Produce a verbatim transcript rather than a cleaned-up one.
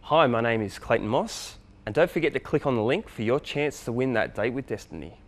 Hi, my name is Clayton Moss, and don't forget to click on the link for your chance to win that date with Destiny.